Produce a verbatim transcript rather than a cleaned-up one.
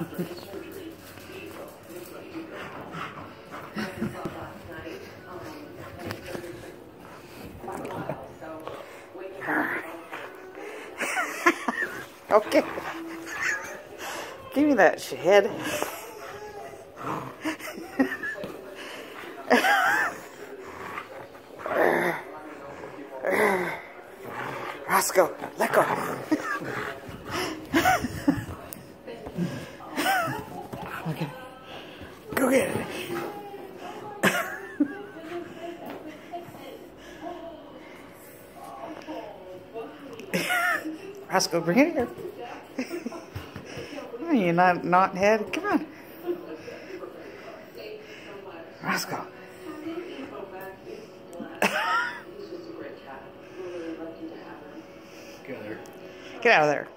Okay. Give me that head. Roscoe, let go. Okay. Go get it. Roscoe, bring it here. You're not not head. Come on. Roscoe. Get out of there. Get out of there.